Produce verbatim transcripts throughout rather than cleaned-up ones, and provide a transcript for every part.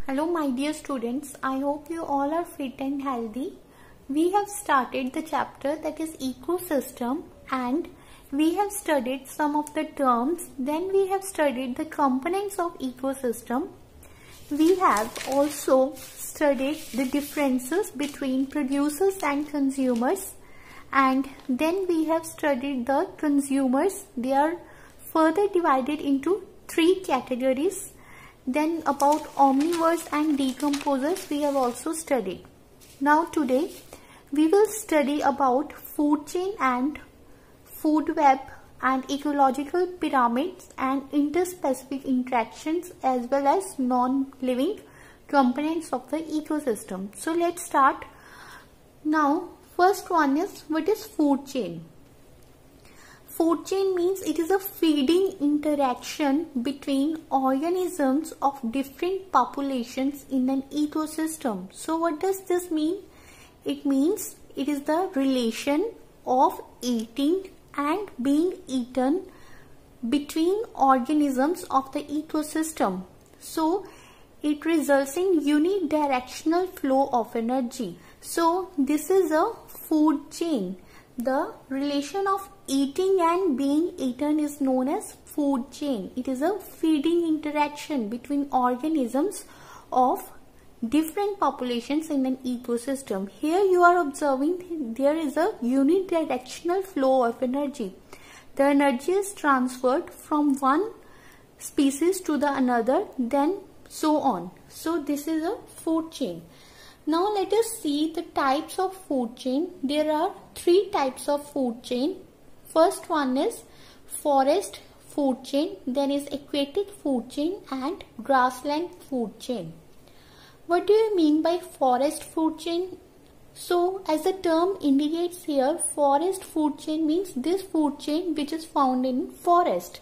Hello my dear students, I hope you all are fit and healthy. We have started the chapter that is ecosystem and we have studied some of the terms. Then we have studied the components of ecosystem. We have also studied the differences between producers and consumers, and then we have studied the consumers. They are further divided into three categories. Then about omnivores and decomposers we have also studied. Now today we will study about food chain and food web and ecological pyramids and interspecific interactions as well as non-living components of the ecosystem. So let's start. Now first one is, what is food chain? Food chain means it is a feeding interaction between organisms of different populations in an ecosystem. So what does this mean? It means it is the relation of eating and being eaten between organisms of the ecosystem. So it results in unidirectional flow of energy. So this is a food chain. The relation of eating and being eaten is known as food chain. It is a feeding interaction between organisms of different populations in an ecosystem. Here you are observing there is a unidirectional flow of energy. The energy is transferred from one species to the another, then so on. So this is a food chain. Now let us see the types of food chain. There are three types of food chain. First one is forest food chain, then is aquatic food chain and grassland food chain. What do you mean by forest food chain? So as the term indicates here, forest food chain means this food chain which is found in forest.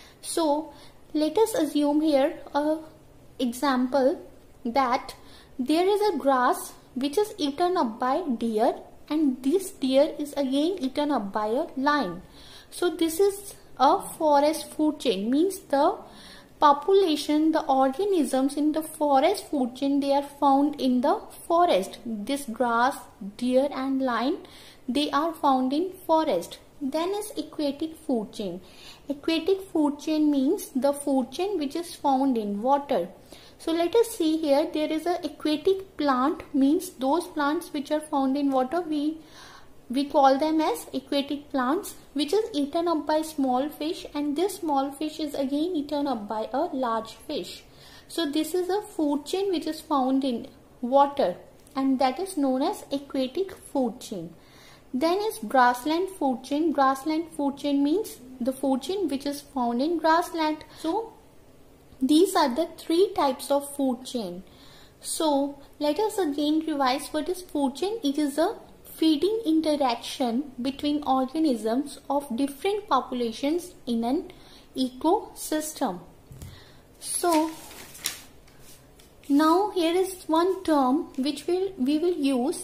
So let us assume here a example that there is a grass which is eaten up by deer, and this deer is again eaten up by a lion. So this is a forest food chain, means the population, the organisms in the forest food chain, they are found in the forest. This grass, deer and lion, they are found in forest. Then is aquatic food chain. Aquatic food chain means the food chain which is found in water. So let us see here, there is a aquatic plant, means those plants which are found in water, we we call them as aquatic plants, which is eaten up by small fish, and this small fish is again eaten up by a large fish. So this is a food chain which is found in water, and that is known as aquatic food chain. Then is grassland food chain. Grassland food chain means the food chain which is found in grassland. So these are the three types of food chain. So let us again revise what is food chain. It is a feeding interaction between organisms of different populations in an ecosystem. So now here is one term which will we will use.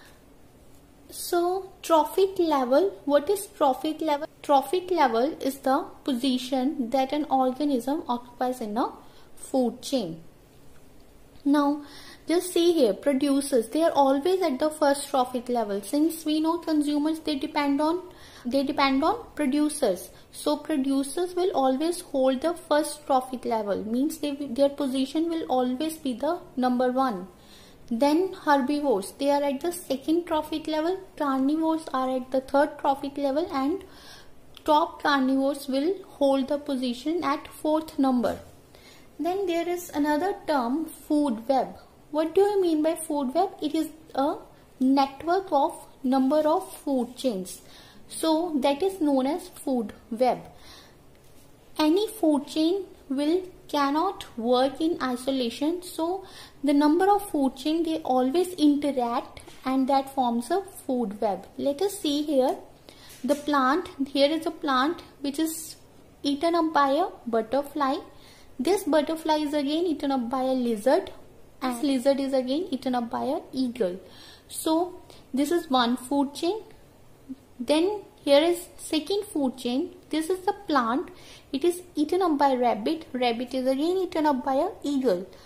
So trophic level. What is trophic level? Trophic level is the position that an organism occupies in a food chain. Now just see here, producers, they are always at the first trophic level. Since we know consumers, they depend on they depend on producers. So producers will always hold the first trophic level, means they, their position will always be the number one. Then herbivores, they are at the second trophic level. Carnivores are at the third trophic level, and top carnivores will hold the position at fourth number. Then there is another term, food web. What do I mean by food web? It is a network of number of food chains. So that is known as food web. Any food chain will cannot work in isolation. So the number of food chain, they always interact, and that forms a food web. Let us see here the plant. Here is a plant which is eaten up by a butterfly. This butterfly is again eaten up by a lizard, and this lizard is again eaten up by an eagle. So this is one food chain. Then here is second food chain. This is the plant. It is eaten up by rabbit. Rabbit is again eaten up by an eagle.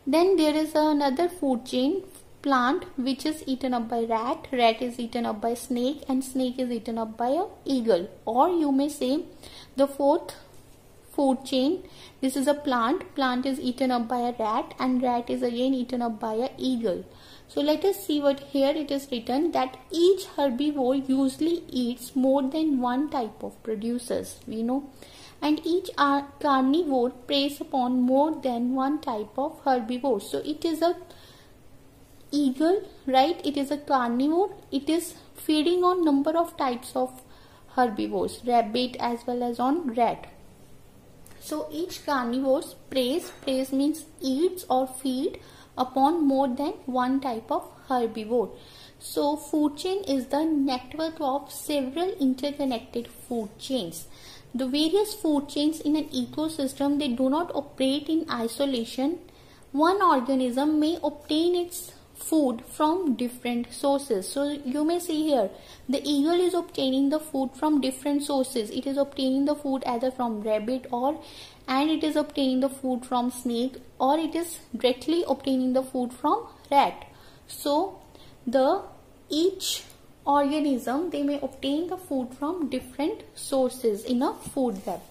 Then there is another food chain, plant, which is eaten up by rat, rat is eaten up by snake, and snake is eaten up by a eagle. Or you may say the fourth food chain, this is a plant, plant is eaten up by a rat, and rat is again eaten up by a eagle. So let us see what here it is written, that each herbivore usually eats more than one type of producers, we know, and each carnivore preys upon more than one type of herbivore. So it is a eagle, right? It is a carnivore. It is feeding on number of types of herbivores, rabbit as well as on rat. So each carnivore preys, preys means eats or feed upon more than one type of herbivore. So food chain is the network of several interconnected food chains. The various food chains in an ecosystem, they do not operate in isolation. One organism may obtain its food from different sources. So you may see here, the eagle is obtaining the food from different sources. It is obtaining the food either from rabbit, or and it is obtaining the food from snake, or it is directly obtaining the food from rat. So the each organism, they may obtain the food from different sources in a food web.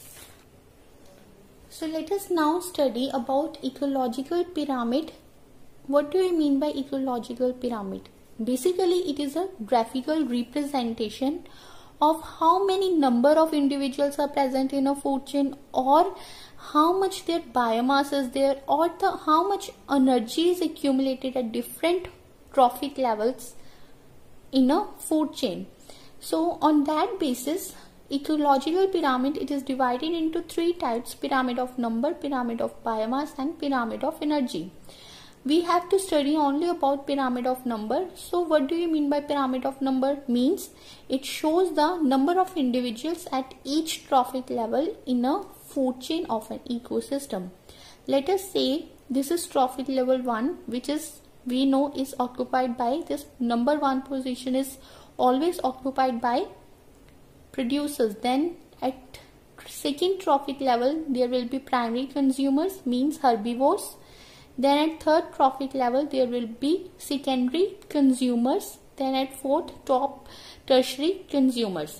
So let us now study about ecological pyramid. What do you mean by ecological pyramid? Basically, it is a graphical representation of how many number of individuals are present in a food chain, or how much their biomass is there, or the how much energy is accumulated at different trophic levels in a food chain. So on that basis, ecological pyramid, it is divided into three types: pyramid of number, pyramid of biomass, and pyramid of energy. We have to study only about pyramid of number. So what do you mean by pyramid of number? Means it shows the number of individuals at each trophic level in a food chain of an ecosystem. Let us say this is trophic level one, which is we know is occupied by this number one position is always occupied by producers. Then at second trophic level there will be primary consumers, means herbivores. Then at third trophic level there will be secondary consumers. Then at fourth, top tertiary consumers.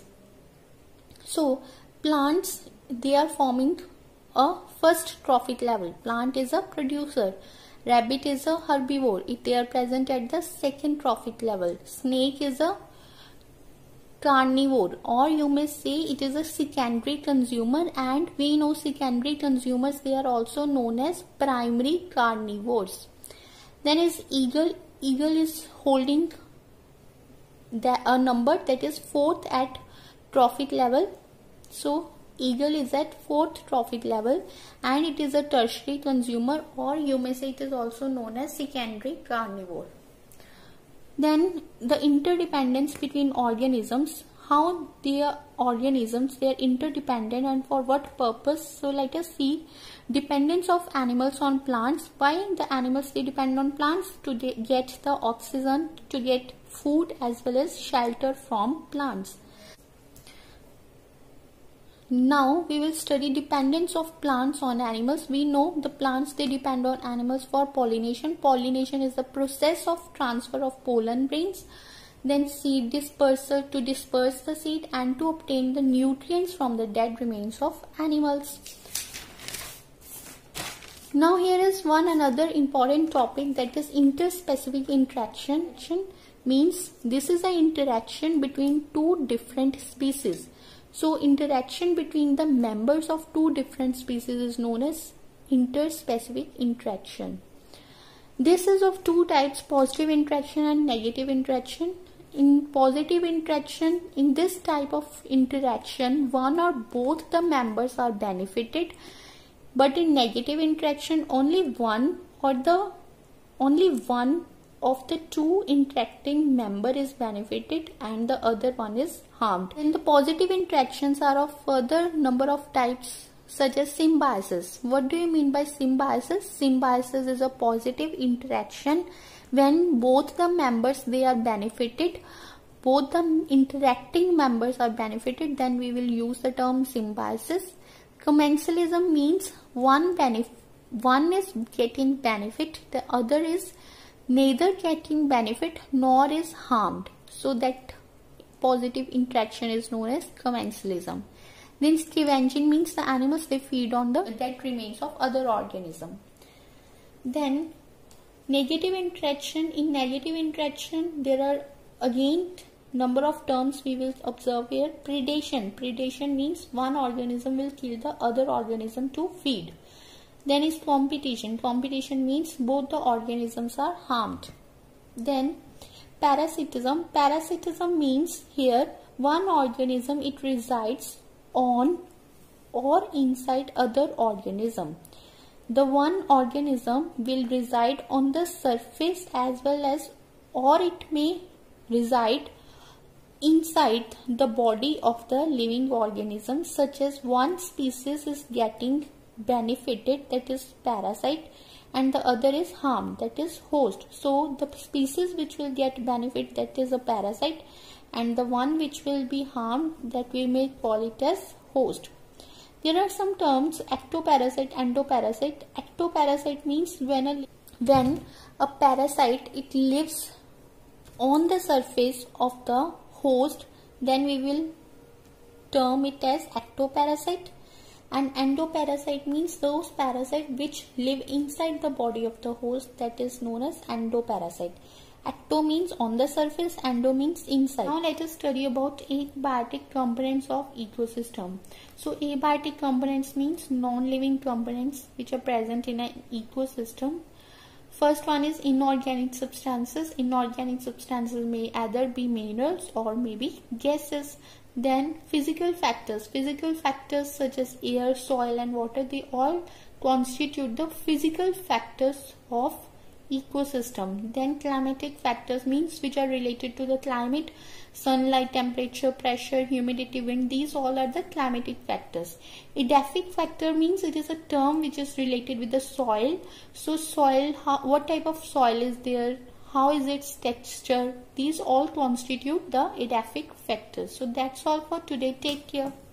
So plants, they are forming a first trophic level. Plant is a producer. Rabbit is a herbivore. If they are present at the second trophic level. Snake is a carnivore, or you may say it is a secondary consumer, and we know secondary consumers, they are also known as primary carnivores. Then is eagle. Eagle is holding the, a number that is fourth at trophic level. So eagle is at fourth trophic level, and it is a tertiary consumer, or you may say it is also known as secondary carnivore. Then the interdependence between organisms, how their organisms, they are interdependent and for what purpose. So let us see dependence of animals on plants. Why the animals, they depend on plants? To get the oxygen, to get food as well as shelter from plants. Now we will study dependence of plants on animals. We know the plants, they depend on animals for pollination. Pollination is the process of transfer of pollen grains. Then seed dispersal, to disperse the seed and to obtain the nutrients from the dead remains of animals. Now here is one another important topic, that is interspecific interaction. Means this is an interaction between two different species. So interaction between the members of two different species is known as interspecific interaction. This is of two types, positive interaction and negative interaction. In positive interaction, in this type of interaction, one or both the members are benefited, but in negative interaction, only one or the only one of the two interacting member is benefited and the other one is harmed. And the positive interactions are of further number of types, such as symbiosis. What do you mean by symbiosis? Symbiosis is a positive interaction when both the members, they are benefited, both the interacting members are benefited, then we will use the term symbiosis. Commensalism means one benef one is getting benefit, the other is neither getting benefit nor is harmed. So that positive interaction is known as commensalism. Then scavenging means the animals, they feed on the dead remains of other organism. Then negative interaction. In negative interaction there are again number of terms we will observe here. Predation. Predation means one organism will kill the other organism to feed. Then is competition. Competition means both the organisms are harmed. Then parasitism. Parasitism means here one organism, it resides on or inside other organism. The one organism will reside on the surface as well as, or it may reside inside the body of the living organism, such as one species is getting benefited, that is parasite, and the other is harmed, that is host. So the species which will get benefit, that is a parasite, and the one which will be harmed, that we may call it as host. There are some terms: ectoparasite, endoparasite. Ectoparasite means when a when a parasite, it lives on the surface of the host, then we will term it as ectoparasite. And endoparasite means those parasites which live inside the body of the host, that is known as endoparasite. Ecto means on the surface, endo means inside. Now let us study about abiotic components of ecosystem. So abiotic components means non-living components which are present in an ecosystem. First one is inorganic substances. Inorganic substances may either be minerals or maybe gases. Then physical factors. Physical factors such as air, soil and water, they all constitute the physical factors of ecosystem. Then climatic factors means which are related to the climate, sunlight, temperature, pressure, humidity, wind, these all are the climatic factors. Edaphic factor means it is a term which is related with the soil. So soil, how, what type of soil is there, how is its texture, these all constitute the edaphic factors. So that's all for today. Take care.